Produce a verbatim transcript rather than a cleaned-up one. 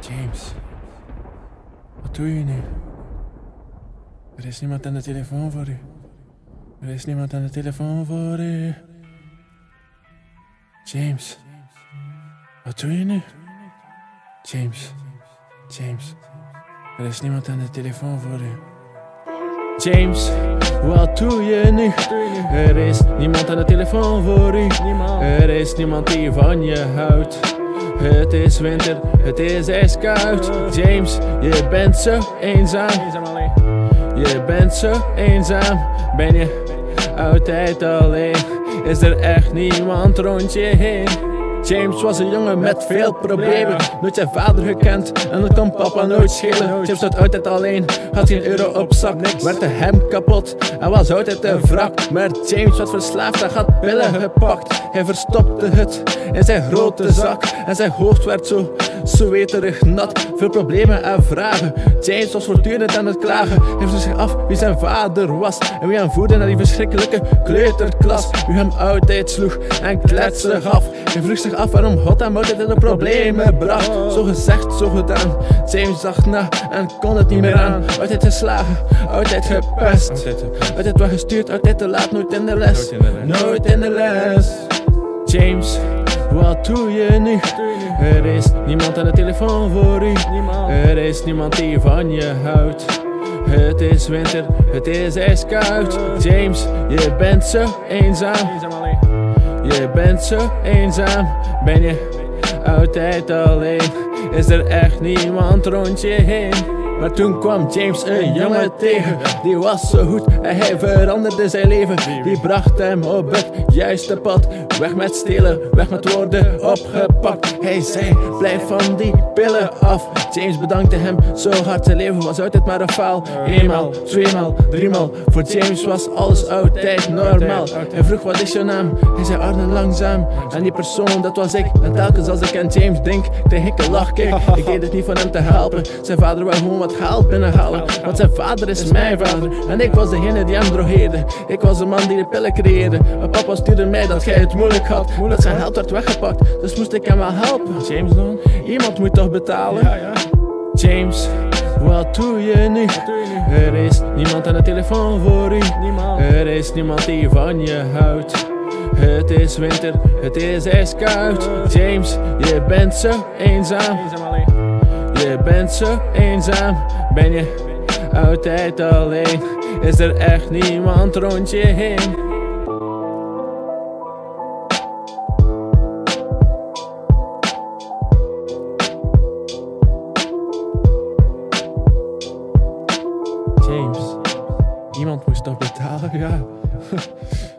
James, wat doe je nu? Er is niemand aan de telefoon voor u. Er is niemand aan de telefoon voor u. James, wat doe je nu? James, James, er is niemand aan de telefoon voor u. James, wat doe je nu? Er is niemand aan de telefoon voor u. Er is niemand die van je houdt. Het is winter, het is ijskoud. James, je bent zo eenzaam. Je bent zo eenzaam. Ben je altijd alleen? Is er echt niemand rond je heen? James was een jongen met veel problemen. Nooit zijn vader gekend en dat kon papa nooit schelen. James zat altijd alleen, had geen euro op zak. Werd de hem kapot en was altijd een wrak. Maar James was verslaafd en had pillen gepakt. Hij verstopte het in zijn grote zak. En zijn hoofd werd zo zweterig nat. Veel problemen en vragen. James was voortdurend aan het klagen. Hij vroeg zich af wie zijn vader was. En wie hem voerde naar die verschrikkelijke kleuterklas. Wie hem altijd sloeg en kletste gaf. Hij vroeg zich af waarom God hem altijd in de problemen bracht. Zo gezegd, zo gedaan. James dacht na en kon het niet meer aan. Altijd geslagen, altijd gepest. Altijd weggestuurd, altijd te laat, nooit in de les. Nooit in de les. James, wat doe je nu? Er is niemand aan de telefoon voor u. Er is niemand die van je houdt. Het is winter, het is ijskoud. James, je bent zo eenzaam. Je bent zo eenzaam. Ben je altijd alleen? Is er echt niemand rond je heen? Maar toen kwam James een jongen tegen. Die was zo goed en hij veranderde zijn leven. Die bracht hem op het juiste pad. Weg met stelen, weg met woorden opgepakt. Hij zei, blijf van die pillen af. James bedankte hem zo hard. Zijn leven was altijd maar een faal. Eenmaal, tweemaal, driemaal. Voor James was alles altijd normaal. Hij vroeg, wat is je naam? Hij zei, Arne Langzaam. En die persoon, dat was ik. En telkens als ik aan James denk, kreeg ik een lachkick. Ik deed het niet van hem te helpen. Zijn vader wou gewoon wat geld binnenhalen. Want zijn vader is mijn vader. En ik was degene die hem drogeerde. Ik was de man die de pillen creëerde. Maar papa stuurde mij dat jij het moeilijk had. Dat zijn geld werd weggepakt. Dus moest ik hem wel helpen. James dan? Iemand moet toch betalen? Ja, ja. James, wat doe je nu? Er is niemand aan de telefoon voor u. Er is niemand die van je houdt. Het is winter, het is ijskoud. James, je bent zo eenzaam. Je bent zo eenzaam. Ben je altijd alleen? Is er echt niemand rond je heen? James, iemand moest toch betalen, ja.